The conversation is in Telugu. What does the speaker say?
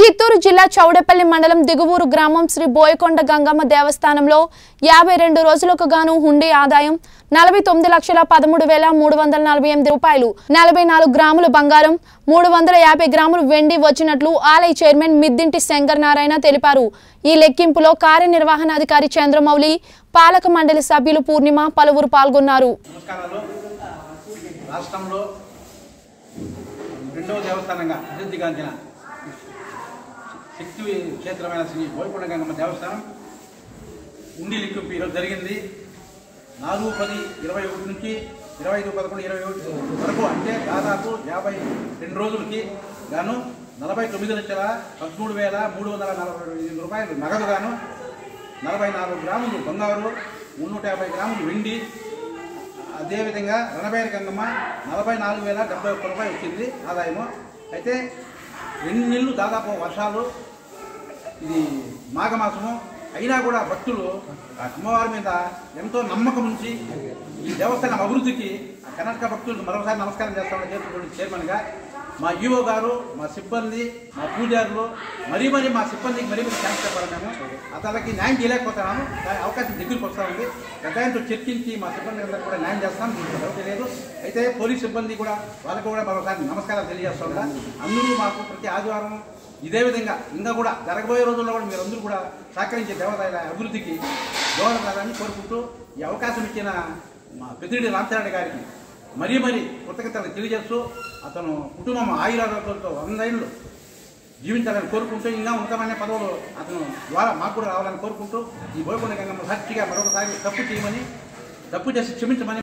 చిత్తూరు జిల్లా చౌడేపల్లి మండలం దిగువూరు గ్రామం శ్రీ బోయకొండ గంగమ్మ దేవస్థానంలో 52 రోజులకు గాను హుండీ ఆదాయం 49,13,348 రూపాయలు, 44 గ్రాముల బంగారం, 350 గ్రాముల వెండి వచ్చినట్లు ఆలయ చైర్మన్ మిద్దింటి శంకర్ నారాయణ తెలిపారు. ఈ లెక్కింపులో కార్యనిర్వహణాధికారి చంద్రమౌళి, పాలక మండలి సభ్యులు పూర్ణిమ పలువురు పాల్గొన్నారు. రాష్ట్రంలో రెండవ దేవస్థానంగా ప్రసిద్ధిగాంచిన శక్తి క్షేత్రమైన శ్రీ బోయకొండ గంగమ్మ దేవస్థానం ఉండి లెక్కింపు ఈరోజు జరిగింది. 4/10/21 నుంచి 25/11/21 వరకు, అంటే దాదాపు 52 రోజులకి గాను 49,13,345 రూపాయలు నగదు గాను, 44 గ్రాములు బంగారు, 350 గ్రాములు వెండి, అదేవిధంగా రణబైరి గంగమ్మ 44,071 రూపాయలు వచ్చింది ఆదాయము. అయితే 2 నెలలు దాదాపు వర్షాలు, ఇది మాఘమాసము అయినా కూడా భక్తులు ఆ అమ్మవారి మీద ఎంతో నమ్మకం ఉంచి ఈ దేవస్థానం అభివృద్ధికి కర్ణాటక భక్తులకు మరోసారి నమస్కారం చేస్తామని చెప్పినటువంటి చైర్మన్గా మా ఈవో గారు, మా సిబ్బంది, మా పూజారులు మరీ మా సిబ్బందికి మరీ థ్యాంక్స్ చెప్పాలి. మేము అతనికి న్యాయం చేయలేకపోతున్నాము, అవకాశం దగ్గరికి వస్తూ ఉంది. పెద్దయంతో చర్చించి మా సిబ్బంది అందరూ కూడా న్యాయం చేస్తాం, డౌట్ లేదు. అయితే పోలీస్ సిబ్బంది కూడా వాళ్ళకు కూడా మరోసారి నమస్కారాలు తెలియజేస్తుందా. అందరూ మాకు ప్రతి ఆదివారం ఇదే విధంగా ఇంకా కూడా జరగబోయే రోజుల్లో కూడా మీరందరూ కూడా సహకరించే దేవాలయాల అభివృద్ధికి దోహదపడాలని కోరుకుంటూ ఈ అవకాశం ఇచ్చిన మా పెద్దిరెడ్డి రామచంద్ర గారికి మరీ కృతజ్ఞతలు తెలియజేస్తూ, అతను కుటుంబం ఆయురారోగ్యాలతో 100 ఏళ్ళు జీవించాలని కోరుకుంటూ, ఇంకా ఉన్నతమైన పదవులు అతను ద్వారా మాకు కూడా రావాలని కోరుకుంటూ, ఈ బోయకొండ గంగమ్మ సాక్షిగా మరొకసారి తప్పు చేసి క్షమించమని